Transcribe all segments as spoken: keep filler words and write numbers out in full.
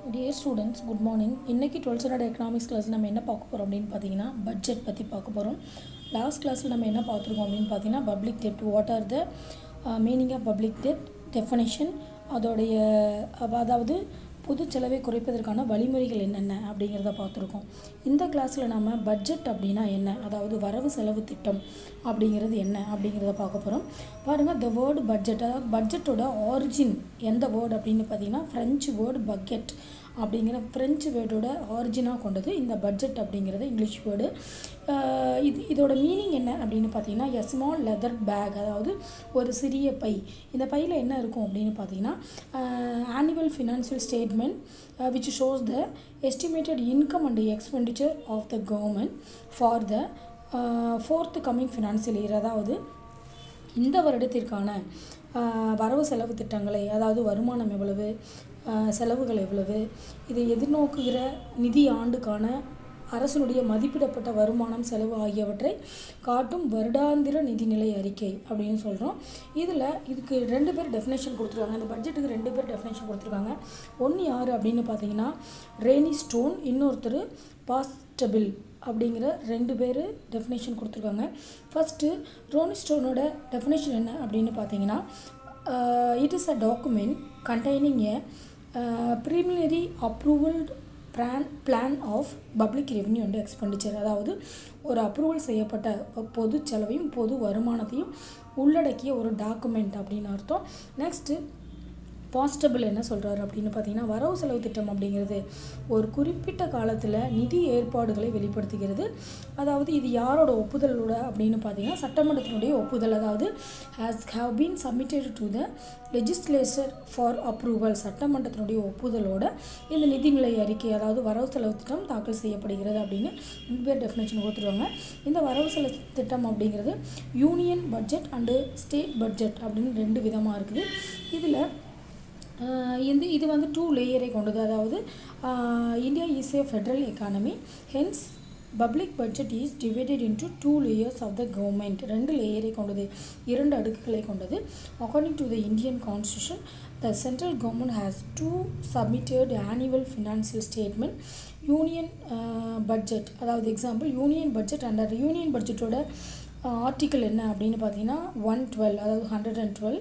Dear students, good morning. இன்னைக்கு twelfth standard economics class நம்ம என்ன பார்க்க போறோம் அப்படினு பாத்தீங்கன்னா budget பத்தி பார்க்க போறோம். Last classல நம்ம என்ன பார்த்திருக்கோம் அப்படினு பாத்தீங்கன்னா public debt, what are the uh, meaning of public debt, definition, அதோடைய அதாவது பொது செலவை குறைப்பதற்கான வழிமுறைகள் என்னென்ன அப்படிங்கறத பார்த்திருக்கோம். இந்த கிளாஸ்ல நாம பட்ஜெட் அப்படினா என்ன, அதாவது வரவு செலவு திட்டம் அப்படிங்கிறது என்ன அப்படிங்கறத பார்க்க போறோம். பாருங்க, the word budget, அதாவது பட்ஜெட்டோட origin எந்த வேர்ட் அப்படினு பாத்தீங்கன்னா French word bucket அப்படிங்கிற French வேர்டோட ஆரிஜினா கொண்டது இந்த பட்ஜெட் அப்படிங்கிறது இங்கிலீஷ் வேர்டு. இது இதோட மீனிங் என்ன அப்படின்னு பார்த்தீங்கன்னா a small leather bag, அதாவது ஒரு சிறிய பை. இந்த பையில் என்ன இருக்கும் அப்படின்னு பார்த்தீங்கன்னா annual financial statement uh, which shows the estimated income and expenditure of the government for the uh, forthcoming financial year, அதாவது இந்த வருடத்திற்கான வரவு செலவு திட்டங்களை, அதாவது வருமானம் எவ்வளவு, செலவுகள் எவ்வளவு, இது எதிர்நோக்குகிற நிதி ஆண்டுக்கான அரசுடைய மதிப்பிடப்பட்ட வருமானம் செலவு ஆகியவற்றை காட்டும் வருடாந்திர நிதிநிலை அறிக்கை அப்படின்னு சொல்கிறோம். இதில் இதுக்கு ரெண்டு பேர் டெஃபினேஷன் கொடுத்துருக்காங்க. இந்த பட்ஜெட்டுக்கு ரெண்டு பேர் டெஃபினேஷன் கொடுத்துருக்காங்க. ஒன்று யார் அப்படின்னு பார்த்தீங்கன்னா ரெய்னி ஸ்டோன், இன்னொருத்தர் பாஸ்டபிள் அப்படிங்கிற ரெண்டு பேர் டெஃபினேஷன் கொடுத்துருக்காங்க. ஃபஸ்ட்டு ரோனி ஸ்டோனோட டெஃபினேஷன் என்ன அப்படின்னு பார்த்தீங்கன்னா it is a document containing a preliminary approved plan plan of public revenue and expenditure, அதாவது ஒரு அப்ரூவல் செய்யப்பட்ட பொது செலவையும் பொது வருமானத்தையும் உள்ளடக்கிய ஒரு டாக்குமெண்ட் அப்படின்னு அர்த்தம். நெக்ஸ்ட்டு பாஸ்டபிள் என்ன சொல்கிறாரு அப்படின்னு பார்த்தீங்கன்னா வரவு செலவு திட்டம் அப்படிங்கிறது ஒரு குறிப்பிட்ட காலத்தில் நிதி ஏற்பாடுகளை வெளிப்படுத்துகிறது. அதாவது இது யாரோட ஒப்புதலோட அப்படின்னு பார்த்தீங்கன்னா சட்டமன்றத்தினுடைய ஒப்புதல், அதாவது has have been submitted to the legislature for approval, சட்டமன்றத்தினுடைய ஒப்புதலோட இந்த நிதிநிலை அறிக்கை, அதாவது வரவு செலவு திட்டம் தாக்கல் செய்யப்படுகிறது அப்படின்னு ரெண்டு பேர் டெஃபினேஷன் கொடுத்துருவாங்க. இந்த வரவு செலவு திட்டம் அப்படிங்கிறது union budget and state budget அப்படின்னு ரெண்டு விதமாக இருக்குது. இதில் இந்த இது வந்து டூ லேயரை கொண்டது, அதாவது India is a federal economy, hence public budget is divided into two layers of the government, ரெண்டு லேயரை கொண்டது, இரண்டு அடுக்குகளை கொண்டது. According to the Indian constitution the central government has to submitted annual financial statement, union budget, அதாவது example union budget under union பட்ஜெட்டோட article என்ன அப்படின்னு பார்த்தீங்கன்னா ஒன் டுவெல், அதாவது hundred and twelve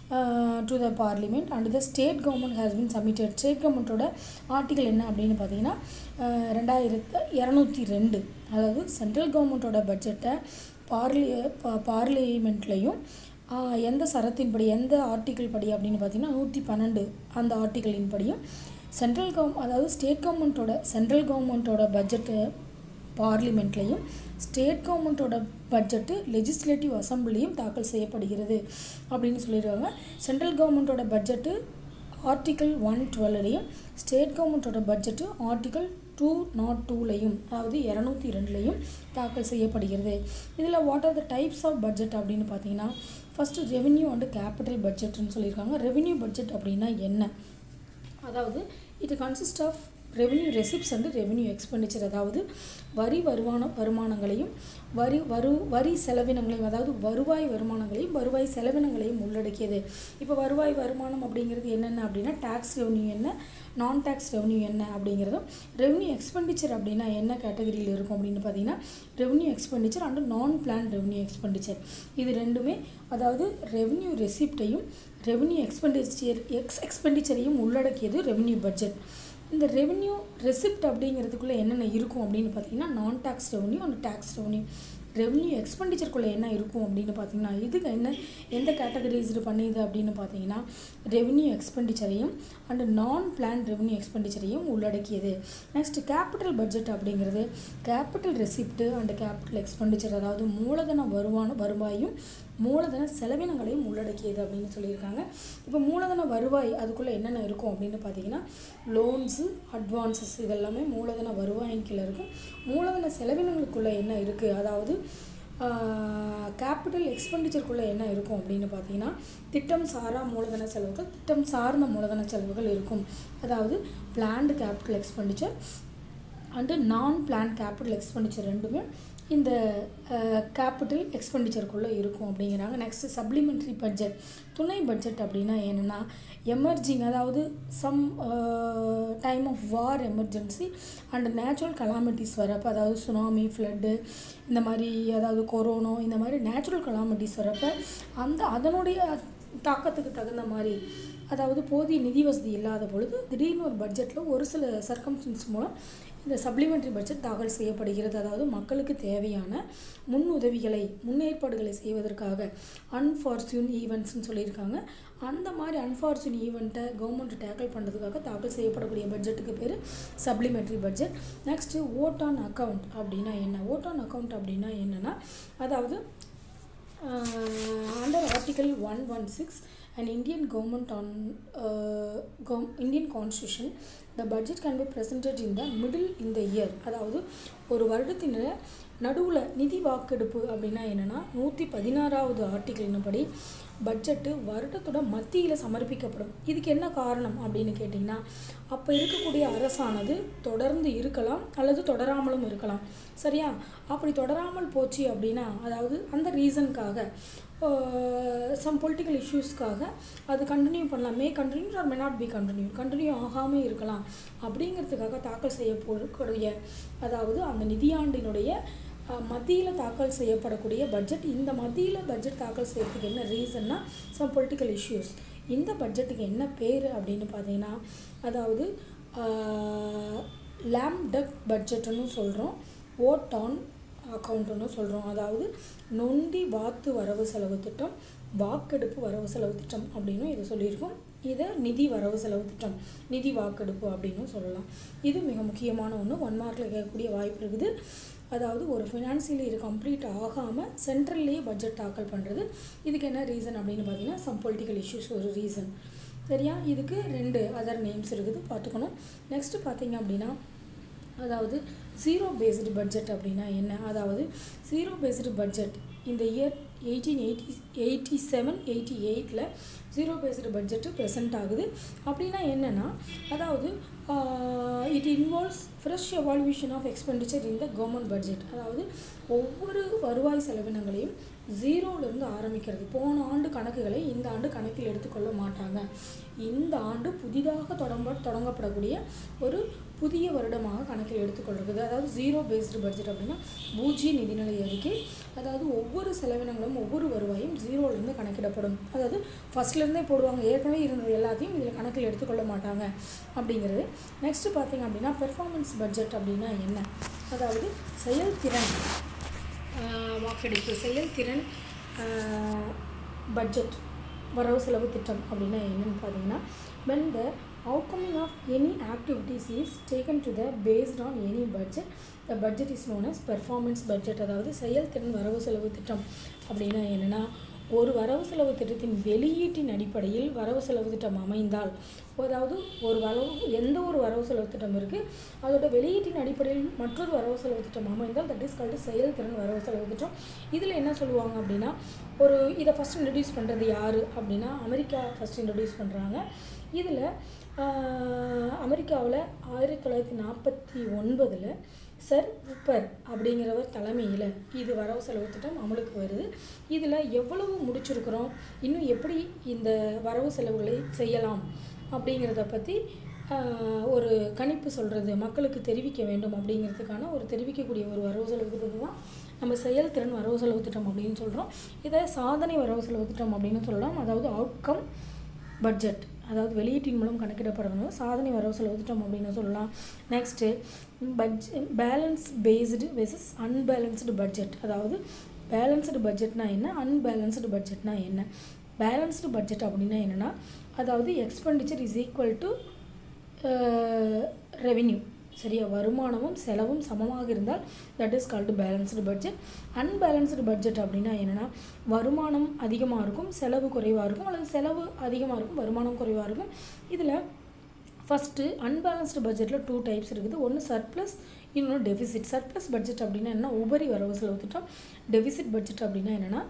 to the parliament, and the state government has been submitted, state கவர்மெண்ட்டோட article என்ன அப்படின்னு பார்த்தீங்கன்னா ரெண்டாயிரத்து இரநூத்தி ரெண்டு, அதாவது சென்ட்ரல் கவர்மெண்ட்டோட பட்ஜெட்டை பார்லி பார்லிமெண்ட்லேயும் எந்த சரத்தின்படி எந்த ஆர்டிக்கல் படி அப்படின்னு பார்த்தீங்கன்னா நூற்றி பன்னெண்டு அந்த ஆர்டிக்கலின் படியும் சென்ட்ரல் கவர்ம் அதாவது ஸ்டேட் கவர்மெண்ட்டோட சென்ட்ரல் கவர்மெண்ட்டோட பட்ஜெட்டு பார்லிமெண்ட்லேயும் ஸ்டேட் கவர்மெண்ட்டோட பட்ஜெட்டு லெஜிஸ்லேட்டிவ் அசம்பிளியும் தாக்கல் செய்யப்படுகிறது அப்படின்னு சொல்லிடுவாங்க. சென்ட்ரல் கவர்மெண்ட்டோட பட்ஜெட்டு ஆர்டிக்கல் ஒன் டுவெல்லையும் ஸ்டேட் கவர்மெண்ட்டோட பட்ஜெட்டு ஆர்டிக்கல் டூ நாட் டூலையும், அதாவது இரநூத்தி ரெண்டுலையும் தாக்கல் செய்யப்படுகிறது. இதில் what are the types of budget அப்படின்னு பார்த்தீங்கன்னா ஃபஸ்ட்டு ரெவென்யூ அண்டு கேபிட்டல் பட்ஜெட்னு சொல்லியிருக்காங்க. ரெவென்யூ பட்ஜெட் அப்படின்னா என்ன, அதாவது it consist of revenue receipts and revenue expenditure, அதாவது வரி வருமான வருமானங்களையும் வரி வரு வரி செலவினங்களையும், அதாவது வருவாய் வருமானங்களையும் வருவாய் செலவினங்களையும் உள்ளடக்கியது. இப்போ வருவாய் வருமானம் அப்படிங்கிறது என்னென்ன அப்படின்னா டேக்ஸ் ரெவென்யூ என்ன, நான் டேக்ஸ் ரெவென்யூ என்ன அப்படிங்கிறதும், ரெவென்யூ எக்ஸ்பெண்டிச்சர் அப்படின்னா என்ன கேட்டகரியில் இருக்கும் அப்படின்னு பார்த்தீங்கன்னா revenue expenditure and non plan revenue expenditure, இது ரெண்டுமே, அதாவது ரெவென்யூ ரெசிப்டையும் ரெவென்யூ எக்ஸ்பெண்டிச்சர் எக்ஸ் எக்ஸ்பெண்டிச்சரையும் உள்ளடக்கியது ரெவென்யூ பட்ஜெட். இந்த ரெவென்யூ ரெசிப்ட் அப்படிங்கிறதுக்குள்ளே என்னென்ன இருக்கும் அப்படின்னு பார்த்தீங்கன்னா non tax revenue and tax revenue. Revenue எக்ஸ்பெண்டிச்சருக்குள்ளே என்ன இருக்கும் அப்படின்னு பார்த்தீங்கன்னா இதுக்கு என்ன எந்த கேட்டகரிஸ்டு பண்ணிது அப்படின்னு பார்த்தீங்கன்னா ரெவென்யூ எக்ஸ்பெண்டிச்சரையும் அண்டு நான் பிளான் ரெவென்யூ எக்ஸ்பெண்டிச்சரையும் உள்ளடக்கியது. நெக்ஸ்ட் கேபிட்டல் பட்ஜெட் அப்படிங்கிறது capital receipt and capital expenditure, அதாவது மூலதன வருமான வருவாயும் மூலதன செலவினங்களையும் உள்ளடக்கியது அப்படின்னு சொல்லியிருக்காங்க. இப்போ மூலதன வருவாய் அதுக்குள்ளே என்னென்ன இருக்கும் அப்படின்னு பார்த்தீங்கன்னா லோன்ஸு அட்வான்ஸஸ் இதெல்லாமே மூலதன வருவாயின் கீழே இருக்கும். மூலதன செலவினங்களுக்குள்ளே என்ன இருக்குது, அதாவது கேபிட்டல் எக்ஸ்பெண்டிச்சருக்குள்ளே என்ன இருக்கும் அப்படின்னு பார்த்தீங்கன்னா திட்டம் சாரா மூலதன செலவுகள், திட்டம் சார்ந்த மூலதன செலவுகள் இருக்கும், அதாவது planned capital expenditure and non plan capital expenditure ரெண்டுமே இந்த கேபிட்டல் எக்ஸ்பெண்டிச்சருக்குள்ளே இருக்கும் அப்படிங்கிறாங்க. Next supplementary budget. துணை பட்ஜெட் அப்படின்னா என்னென்னா எமர்ஜிங், அதாவது some time of war emergency and natural calamities வரப்போ, அதாவது சுனாமி, ஃப்ளட்டு, இந்த மாதிரி, அதாவது கொரோனா, இந்த மாதிரி நேச்சுரல் கலாமிட்டிஸ் வரப்போ அந்த அதனுடைய தாக்கத்துக்கு தகுந்த மாதிரி, அதாவது போதிய நிதி வசதி இல்லாத பொழுது திடீர்னு ஒரு பட்ஜெட்டில் ஒரு சில சர்க்கம்ஸ்டன்ஸ் மூலம் இந்த சப்ளிமெண்ட்ரி பட்ஜெட் தாக்கல் செய்யப்படுகிறது. அதாவது மக்களுக்கு தேவையான முன் உதவிகளை, முன்னேற்பாடுகளை செய்வதற்காக அன்ஃபார்ச்சூன் ஈவெண்ட்ஸ்னு சொல்லியிருக்காங்க. அந்த மாதிரி அன்ஃபார்ச்சூன் ஈவெண்ட்டை கவர்மெண்ட் டேக்கிள் பண்ணுறதுக்காக தாக்கல் செய்யப்படக்கூடிய பட்ஜெட்டுக்கு பேர் supplementary budget. Next vote on account அப்படின்னா என்ன? ஓட் ஆன் அக்கௌண்ட் அப்படின்னா என்னென்னா, அதாவது under article one one six an Indian government on uh, go- Indian constitution, the budget can be presented in the middle in the year. அதாவது ஒரு வருடத்தின் நடுவில் நிதி வாக்கெடுப்பு அப்படின்னா என்னென்னா நூற்றி பதினாறாவது ஆர்டிகிளின்படி பட்ஜெட்டு வருடத்தோட மத்தியில் சமர்ப்பிக்கப்படும். இதுக்கு என்ன காரணம் அப்படின்னு கேட்டிங்கன்னா, அப்போ இருக்கக்கூடிய அரசானது தொடர்ந்து இருக்கலாம் அல்லது தொடராமலும் இருக்கலாம். சரியா? அப்படி தொடராமல் போச்சு அப்படின்னா, அதாவது அந்த ரீசனுக்காக சம் பொலிட்டிக்கல் இஷ்யூஸ்க்காக அது கண்டினியூ பண்ணலாம், may continue or may not be continue, continue ஆகாமல் இருக்கலாம் அப்படிங்கிறதுக்காக தாக்கல் செய்யக்கூடிய, அதாவது அந்த நிதியாண்டினுடைய மத்தியில் தாக்கல் செய்யப்படக்கூடிய பட்ஜெட். இந்த மத்தியில் பட்ஜெட் தாக்கல் செய்யறதுக்கு என்ன ரீசன்னா, சம் பொலிட்டிக்கல் இஷ்யூஸ். இந்த பட்ஜெட்டுக்கு என்ன பேர் அப்படின்னு பார்த்தீங்கன்னா, அதாவது லாம் டக் பட்ஜெட்டுன்னு சொல்கிறோம், ஓட் ஆன் அக்கௌண்ட்டுன்னு சொல்கிறோம். அதாவது நொண்டி வாத்து வரவு செலவு திட்டம், வாக்கெடுப்பு வரவு செலவு திட்டம் அப்படின்னு இதை சொல்லியிருக்கோம். இதை நிதி வரவு செலவு திட்டம், நிதி வாக்கெடுப்பு அப்படின்னு சொல்லலாம். இது மிக முக்கியமான ஒன்று, ஒன் மார்க்கில் கேட்கக்கூடிய வாய்ப்பு இருக்குது. அதாவது ஒரு ஃபினான்சியல் இயர் கம்ப்ளீட் ஆகாமல் சென்ட்ரல்லையே பட்ஜெட் தாக்கல் பண்ணுறது. இதுக்கு என்ன ரீசன் அப்படின்னு பார்த்தீங்கன்னா, சம் பொலிட்டிக்கல் இஷ்யூஸ் ஒரு ரீசன். சரியா? இதுக்கு ரெண்டு அதர் நேம்ஸ் இருக்குது, பார்த்துக்கணும். நெக்ஸ்ட்டு பார்த்தீங்க அப்படின்னா, அதாவது ஜீரோ பேஸ்டு பட்ஜெட் அப்படின்னா என்ன? அதாவது ஜீரோ பேஸ்டு பட்ஜெட் இந்த year eighteen eighty eighty seven eighty எயிட்டில் ஜீரோ பேஸ்டு பட்ஜெட்டு ப்ரெசென்ட் ஆகுது. அப்படின்னா என்னென்னா, அதாவது it involves fresh evaluation of expenditure in the government budget. அதாவது ஒவ்வொரு வருவாய் செலவினங்களையும் ஜீரோவிலேருந்து ஆரம்பிக்கிறது. போன ஆண்டு கணக்குகளை இந்த ஆண்டு கணக்கில் எடுத்துக்கொள்ள மாட்டாங்க. இந்த ஆண்டு புதிதாக தொடங்க தொடங்கப்படக்கூடிய ஒரு புதிய வருடமாக கணக்கில் எடுத்துக்கொள்கிறது. அதாவது ஜீரோ பேஸ்டு பட்ஜெட் அப்படின்னா பூஜ்ஜிய நிதிநிலை அறிக்கை. அதாவது ஒவ்வொரு செலவினங்களும் ஒவ்வொரு வருவாயும் ஜீரோலேருந்து கணக்கிடப்படும். அதாவது ஃபஸ்ட்லேருந்தே போடுவாங்க, ஏற்கனவே இருந்தது எல்லாத்தையும் இதில் கணக்கில் எடுத்துக்கொள்ள மாட்டாங்க அப்படிங்கிறது. நெக்ஸ்ட்டு பார்த்திங்க அப்படின்னா, பெர்ஃபார்மன்ஸ் பட்ஜெட் அப்படின்னா என்ன? அதாவது செயல்திறன் வாக்கெடுப்பு, செயல்திறன் பட்ஜெட் வரவு செலவு திட்டம் அப்படின்னா என்னென்னு பார்த்தீங்கன்னா, when the outcoming of any activities is taken to the based on any budget, the budget is known as performance budget. அதாவது செயல்திறன் வரவு செலவு திட்டம் அப்படின்னா என்னென்னா, ஒரு வரவு செலவு திட்டத்தின் வெளியீட்டின் அடிப்படையில் வரவு செலவு திட்டம் அமைந்தால், அதாவது ஒரு வரவு எந்த ஒரு வரவு செலவு திட்டம் இருக்குது, அதோட வெளியீட்டின் அடிப்படையில் மற்றொரு வரவு செலவு திட்டம் அமைந்தால் தட் இஸ் கால்டு செயல்திறன் வரவு செலவு திட்டம். இதில் என்ன சொல்லுவாங்க அப்படின்னா, ஒரு இதை ஃபஸ்ட் இன்ட்ரடியூஸ் பண்ணுறது யார் அப்படின்னா, அமெரிக்கா ஃபஸ்ட் இன்ட்ரடியூஸ் பண்ணுறாங்க. இதில் அமெரிக்காவில் ஆயிரத்தி தொள்ளாயிரத்தி நாற்பத்தி ஒன்பதில் சர் உப்பர் அப்படிங்கிறவர் தலைமையில் இது வரவு செலவு திட்டம் அமலுக்கு வருது. இதில் எவ்வளவு முடிச்சிருக்கிறோம், இன்னும் எப்படி இந்த வரவு செலவுகளை செய்யலாம் அப்படிங்கிறத பற்றி ஒரு கணிப்பு சொல்கிறது, மக்களுக்கு தெரிவிக்க வேண்டும் அப்படிங்கிறதுக்கான ஒரு தெரிவிக்கக்கூடிய ஒரு வரவு செலவு திட்டம் தான் நம்ம செயல்திறன் வரவு செலவு திட்டம் அப்படின்னு சொல்கிறோம். இதை சாதனை வரவு செலவு திட்டம் அப்படின்னு சொல்லலாம். அதாவது அவுட்கம் பட்ஜெட், அதாவது வெளியீட்டின் மூலம் கணக்கிடப்படுறது சாதனை வரவு செலவு திட்டம் அப்படின்னு சொல்லலாம். Next budget balance based versus unbalanced budget. அதாவது பேலன்ஸ்டு பட்ஜெட்னா என்ன, அன்பேலன்ஸ்டு பட்ஜெட்னா என்ன? பேலன்ஸ்டு பட்ஜெட் அப்படின்னா என்னென்னா, அதாவது expenditure is equal to revenue. சரியா? வருமானமும் செலவும் சமமாக இருந்தால் that is called balanced budget. Unbalanced budget அப்படின்னா என்னென்னா, வருமானம் அதிகமாக இருக்கும், செலவு குறைவாக இருக்கும், அல்லது செலவு அதிகமாக இருக்கும், வருமானம் குறைவாக இருக்கும். இதில் ஃபஸ்ட்டு அன்பேலன்ஸ்டு பட்ஜெட்டில் டூ டைப்ஸ் இருக்குது. ஒன்று சர்ப்ளஸ், இன்னொன்று டெஃபிசிட். சர்ப்ளஸ் பட்ஜெட் அப்படின்னா என்ன, உபரி வரவு செலவு திட்டம். டெஃபிசிட் பட்ஜெட் அப்படின்னா என்னென்னா,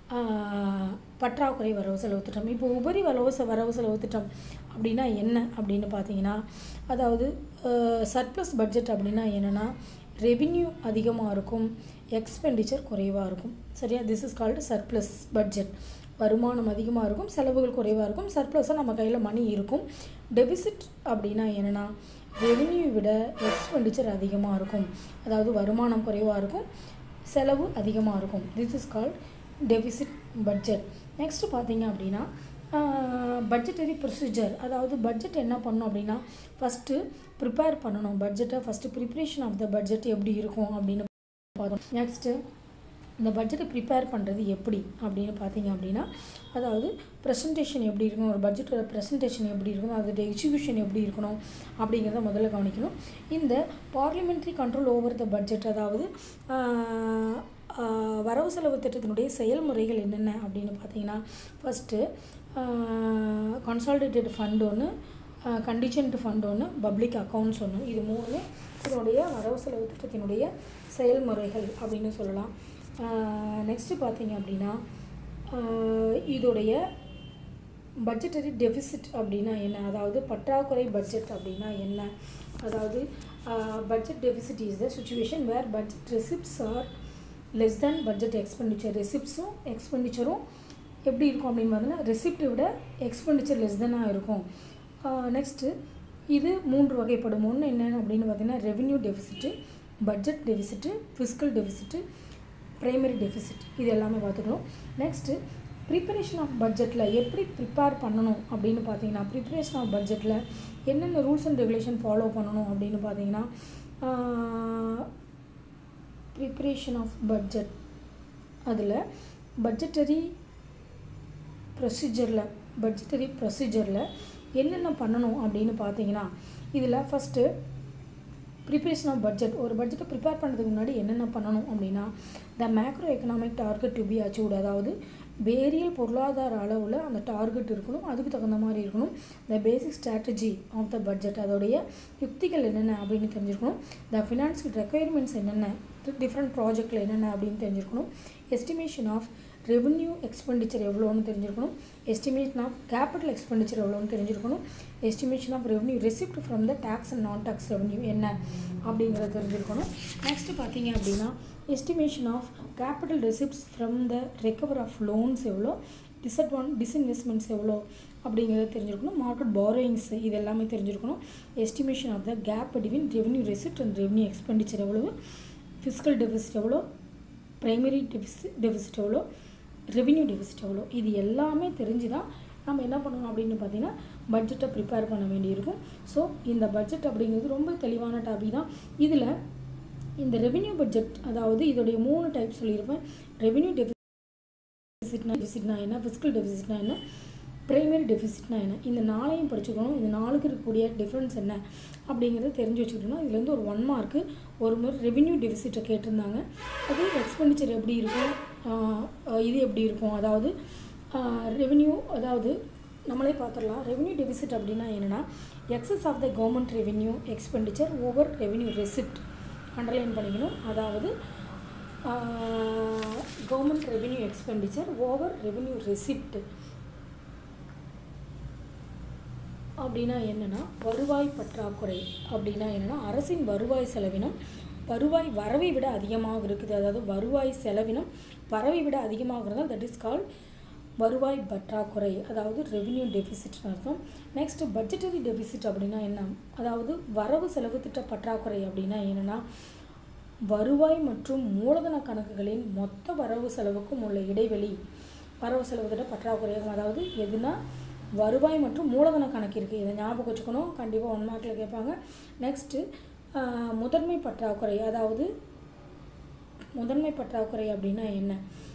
பற்றாக்குறை வரவு செலவு திட்டம். இப்போ உபரி வரவு வரவு செலவு திட்டம் அப்படின்னா என்ன அப்படின்னு பார்த்தீங்கன்னா, அதாவது சர்ப்ளஸ் பட்ஜெட் அப்படின்னா என்னென்னா, ரெவின்யூ அதிகமாக இருக்கும், எக்ஸ்பெண்டிச்சர் குறைவாக இருக்கும். சரியா? This is called surplus budget. வருமானம் அதிகமாக இருக்கும், செலவுகள் குறைவாக இருக்கும், சர்ப்ளஸாக நம்ம கையில் மணி இருக்கும். டெபிசிட் அப்படின்னா என்னென்னா ரெவின்யூ விட எக்ஸ்பெண்டிச்சர் அதிகமாக இருக்கும், அதாவது வருமானம் குறைவாக இருக்கும், செலவு அதிகமாக இருக்கும். This is called deficit budget. Next பார்த்தீங்க அப்படின்னா பட்ஜெட்டரி ப்ரொசீஜர், அதாவது பட்ஜெட் என்ன பண்ணணும் அப்படின்னா ஃபஸ்ட்டு ப்ரிப்பேர் பண்ணணும். பட்ஜெட்டை first preparation of the budget எப்படி இருக்கும் அப்படின்னு பார்த்தோம். நெக்ஸ்ட்டு இந்த பட்ஜெட்டை ப்ரிப்பேர் பண்ணுறது எப்படி அப்படின்னு பார்த்தீங்க அப்படின்னா அதாவது ப்ரெசன்டேஷன் எப்படி இருக்கணும், ஒரு பட்ஜெட்டோட ப்ரெசன்டேஷன் எப்படி இருக்கணும், அதோட எக்ஸிக்யூஷன் எப்படி இருக்கணும் அப்படிங்கிறத முதல்ல கவனிக்கணும். இந்த parliamentary control over the budget, அதாவது வரவு செலவு திட்டத்தினுடைய செயல்முறைகள் என்னென்ன அப்படின்னு பார்த்தீங்கன்னா ஃபஸ்ட்டு கன்சாலிடேட்டட் ஃபண்ட் ஒன்று, கண்டிஜென்ட் ஃபண்ட் ஒன்று, பப்ளிக் அக்கௌண்ட்ஸ் ஒன்று. இது மூணுமே இதனுடைய வரவு செலவு திட்டத்தினுடைய செயல்முறைகள் அப்படின்னு சொல்லலாம். நெக்ஸ்ட்டு பார்த்தீங்க அப்படின்னா இதோடைய பட்ஜெட்டரி டெபிசிட் அப்படின்னா என்ன, அதாவது பற்றாக்குறை பட்ஜெட் அப்படின்னா என்ன, அதாவது budget deficit is the situation where budget receipts are less than budget expenditure. ரெசிப்ட்ஸும் எக்ஸ்பெண்டிச்சரும் எப்படி இருக்கும் அப்படின்னு பார்த்தீங்கன்னா ரெசிப்டை விட எக்ஸ்பெண்டிச்சர் லெஸ் தேனாக இருக்கும். நெக்ஸ்ட்டு இது மூன்று வகைப்படும். ஒன்று என்னென்னு அப்படின்னு பார்த்தீங்கன்னா revenue deficit, budget deficit, fiscal deficit, primary deficit. இது எல்லாமே பார்த்துக்கணும். நெக்ஸ்ட்டு ப்ரிப்பரேஷன் ஆஃப் பட்ஜெட்டில் எப்படி ப்ரிப்பேர் பண்ணணும் அப்படின்னு பார்த்தீங்கன்னா ப்ரிப்பரேஷன் ஆஃப் பட்ஜெட்டில் என்னென்ன ரூல்ஸ் அண்ட் ரெகுலேஷன் ஃபாலோ பண்ணணும் அப்படின்னு பார்த்தீங்கன்னா ப்ரிப்பரேஷன் ஆஃப் பட்ஜெட் அதில் பட்ஜெட்டரி ப்ரொசீஜரில் பட்ஜெட்டரி ப்ரொசீஜரில் என்னென்ன பண்ணணும் அப்படின்னு பார்த்தீங்கன்னா இதில் ஃபஸ்ட்டு ப்ரிப்பரேஷன் ஆஃப் பட்ஜெட், ஒரு பட்ஜெட்டை ப்ரிப்பேர் பண்ணுறதுக்கு முன்னாடி என்னென்ன பண்ணணும் அப்படின்னா the macro economic target to be achieved, அதாவது வேரியல் பொருளாதார அளவில் அந்த டார்கெட் இருக்கணும், அதுக்கு தகுந்த மாதிரி இருக்கணும். The basic strategy of the budget, அதோடைய யுக்திகள் என்னென்ன அப்படின்னு தெரிஞ்சிருக்கணும். த ஃபினான்ஷியல் ரெக்குயர்மெண்ட்ஸ் என்னென்ன, டிஃப்ரெண்ட் ப்ராஜெக்டில் என்னென்ன அப்படின்னு தெரிஞ்சிருக்கணும். எஸ்டிமேஷன் ஆஃப் ரெவென்யூ எக்ஸ்பெண்டிச்சர் எவ்வளோன்னு தெரிஞ்சிருக்கணும். எஸ்டிமேஷன் ஆஃப் கேபிட்டல் எக்ஸ்பெண்டிச்சர் எவ்வளோன்னு தெரிஞ்சிருக்கணும். Estimation of revenue receipt from the tax and non tax revenue என்ன அப்படிங்கிறத தெரிஞ்சிருக்கணும். நெக்ஸ்ட்டு பார்த்தீங்க அப்படின்னா estimation of capital receipts from the recover of loans எவ்வளோ, டிஸ்அட்வான் டிஸ்இன்வெஸ்ட்மெண்ட்ஸ் எவ்வளோ அப்படிங்கிறத தெரிஞ்சிருக்கணும். மார்க்கெட் பாரோயிங்ஸ் இது எல்லாமே தெரிஞ்சிருக்கணும். Estimation of the gap between revenue receipt and revenue expenditure எவ்வளவு, ஃபிஸ்கல் டெபிசிட் எவ்வளோ, ப்ரைமரி டெபிசிட் டெபிசிட் எவ்வளோ, ரெவென்யூ டெபிசிட் எவ்வளோ, இது எல்லாமே தெரிஞ்சு தான் நம்ம என்ன பண்ணணும் அப்படின்னு பார்த்தீங்கன்னா பட்ஜெட்டை ப்ரிப்பேர் பண்ண வேண்டியிருக்கும். ஸோ இந்த பட்ஜெட் அப்படிங்கிறது ரொம்ப தெளிவான டாபிக் தான். இதில் இந்த ரெவென்யூ பட்ஜெட், அதாவது இதோடைய மூணு டைப் சொல்லியிருப்பேன். ரெவென்யூ டெபிசிட்னா டெபிசிட்னா என்ன, ஃபிஸ்கல் டெபிசிட்னா என்ன, ப்ரைமரி டெபிசிட்னா என்ன, இந்த நாளையும் படிச்சுக்கணும். இந்த நாளுக்கு இருக்கக்கூடிய டிஃப்ரென்ஸ் என்ன அப்படிங்கிறத தெரிஞ்சு வச்சுக்கிட்டோம்னா இதுலேருந்து ஒரு ஒன் மார்க்கு ஒரு முறை ரெவென்யூ டெபிசிட்டை கேட்டிருந்தாங்க. அது எக்ஸ்பெண்டிச்சர் எப்படி இருக்கும், இது எப்படி இருக்கும், அதாவது ரெவென்யூ, அதாவது நம்மளே பார்த்துடலாம். ரெவென்யூ டெபிசிட் அப்படின்னா என்னென்னா excess of the government revenue expenditure over revenue receipt. Underline பண்ணிக்கணும். அதாவது government revenue expenditure over revenue receipt அப்படின்னா என்னென்னா வருவாய் பற்றாக்குறை அப்படின்னா என்னென்னா அரசின் வருவாய் செலவினம் வருவாய் வரவை விட அதிகமாக இருக்குது, அதாவது வருவாய் செலவினம் வரவை விட அதிகமாகிறதால் தட் இஸ் கால்ட் வருவாய் பற்றாக்குறை, அதாவது ரெவென்யூ டெபிசிட்னு அர்த்தம். நெக்ஸ்ட் பட்ஜெட்டரி டெபிசிட் அப்படின்னா என்ன, அதாவது வரவு செலவு திட்ட பற்றாக்குறை அப்படின்னா என்னென்னா வருவாய் மற்றும் மூலதன கணக்குகளின் மொத்த வரவு செலவுக்கும் உள்ள இடைவெளி வரவு செலவு திட்ட பற்றாக்குறையாகும். அதாவது எதுனா வருவாய் மற்றும் மூலதன கணக்கு இருக்குது, இதை ஞாபகம் வச்சுக்கணும், கண்டிப்பாக ஒன் மார்க்கில் கேட்பாங்க. நெக்ஸ்ட்டு முதன்மை பற்றாக்குறை, அதாவது முதன்மை பற்றாக்குறை அப்படின்னா என்ன,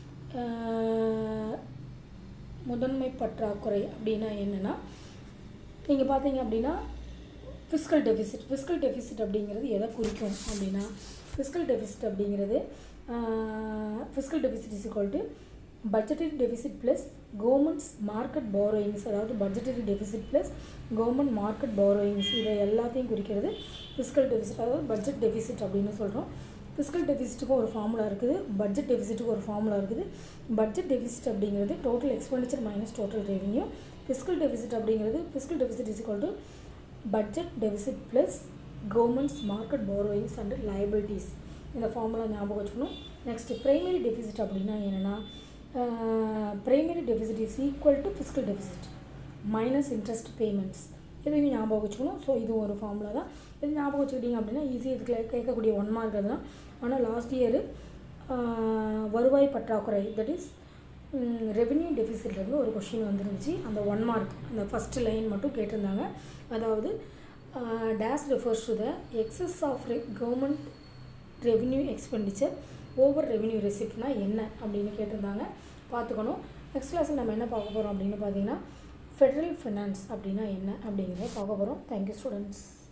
முதன்மை பற்றாக்குறை அப்படின்னா என்னென்னா நீங்கள் பார்த்தீங்க அப்படின்னா ஃபிஸ்கல் டெபிசிட் ஃபிஸ்கல் டெபிசிட் அப்படிங்கிறது எதை குறிக்கும் அப்படின்னா ஃபிஸ்கல் டெபிசிட் அப்படிங்கிறது fiscal deficit is equal to budgetary deficit plus government's market borrowings, அதாவது budgetary deficit plus government market borrowings, இதை எல்லாத்தையும் குறிக்கிறது ஃபிஸ்கல் டெபிசிட், அதாவது பட்ஜெட் டெபிசிட் அப்படின்னு சொல்கிறோம். ஃபிஸ்கல் டெபிசிட்டுக்கும் ஒரு ஃபார்முலா இருக்குது, பட்ஜெட் டெபிசிட்டுக்கு ஒரு ஃபார்முலா இருக்குது. பட்ஜெட் டெபிசிட் அப்படிங்கிறது total expenditure minus total revenue. Fiscal deficit அப்படிங்கிறது fiscal deficit is equal to budget deficit plus government's market borrowings and liabilities. இந்த ஃபார்முலா ஞாபகம் வச்சுக்கணும். நெக்ஸ்ட் பிரைமரி டெபிசிட் அப்படின்னா என்னென்னா primary deficit is equal to fiscal deficit minus interest payments. இதையும் ஞாபகம் வச்சுக்கணும். So இது ஒரு ஃபார்முலா தான். இது ஞாபகம் வச்சுக்கிட்டிங்க அப்படின்னா ஈஸியாக இதுக்கு கேட்கக்கூடிய ஒன் மார்க் தான். ஆனால் லாஸ்ட் இயரு வருவாய் பற்றாக்குறை தட் இஸ் ரெவென்யூ டெபிசிட்லேருந்து ஒரு கொஷின் வந்துருந்துச்சு. அந்த ஒன் மார்க் அந்த ஃபஸ்ட்டு லைன் மட்டும் கேட்டிருந்தாங்க. அதாவது this refers to the excess of government revenue expenditure over revenue ரெசிப்ட்னா என்ன அப்படின்னு கேட்டிருந்தாங்க. பார்த்துக்கணும். நெக்ஸ்ட் கிளாஸில் நம்ம என்ன பார்க்க போகிறோம் அப்படின்னு பார்த்தீங்கன்னா ஃபெடரல் ஃபினான்ஸ் அப்படின்னா என்ன அப்படிங்கிறத பார்க்க போகிறோம். Thank you students.